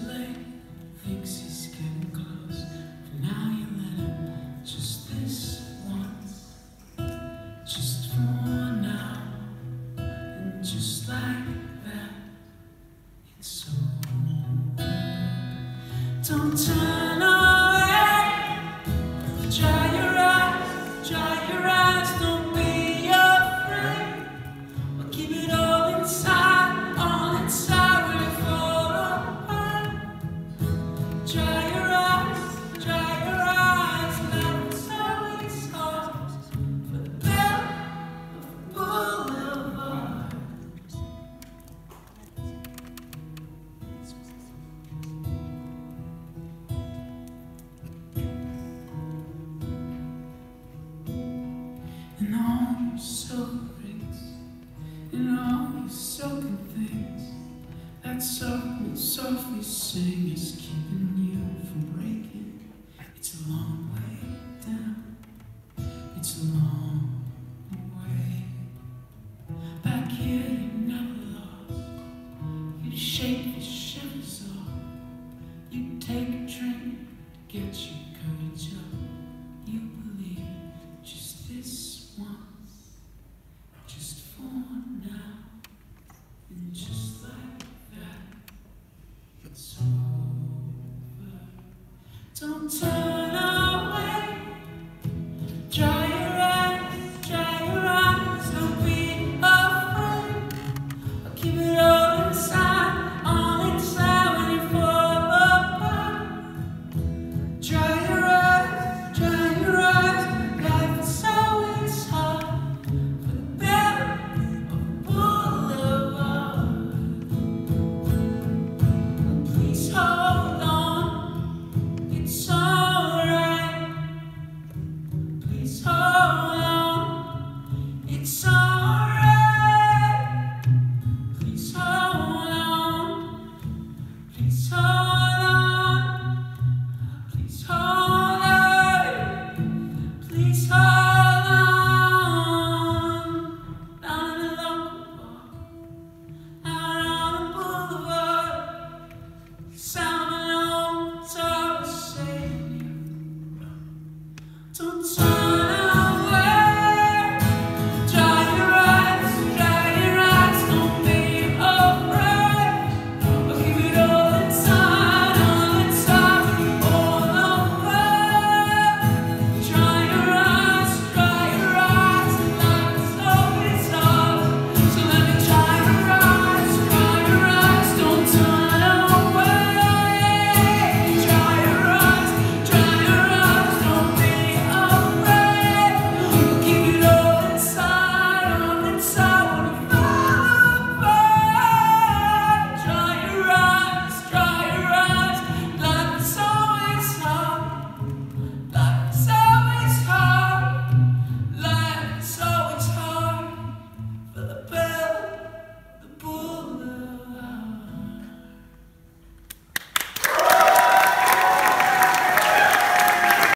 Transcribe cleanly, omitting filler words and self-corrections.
late, thinks he's getting close. For now you let him just this once, just for now. And just like that, it's over. Don't turn away. Dry your eyes, don't be afraid. Or keep it all inside when you fall apart. Dry your eyes, life's always hard for the Belle of Boulevard. And all your silver rings, and all your silken things that softly sing is keeping you from breaking. It's a long way down, it's a long way. Back here you never lost, you shake your shivers off, you take a drink to get your courage up. You believe just this once, just for now, and just like that, it's over. Don't turn